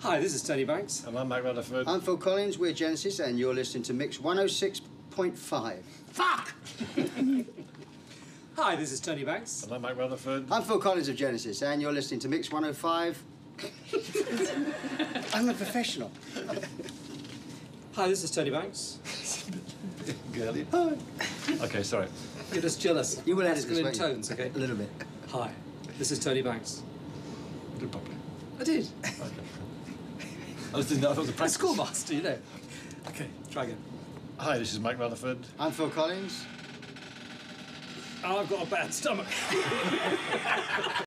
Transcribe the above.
Hi, this is Tony Banks. And I'm Mac Rutherford. I'm Phil Collins, we're Genesis, and you're listening to Mix 106.5. Fuck! Hi, this is Tony Banks. And I'm Mac Rutherford. I'm Phil Collins of Genesis, and you're listening to Mix 105. I'm a professional. Hi, this is Tony Banks. Girly. Hi. Okay, sorry. You're just jealous. You will edit It's this, good in won't you? tones, okay? A little bit. Hi, this is Tony Banks. Do it properly. I did. Okay. I was doing that. I thought it was a The practice. schoolmaster, you know. Okay, try again. Hi, this is Mac Rutherford. I'm Phil Collins. Oh, I've got a bad stomach.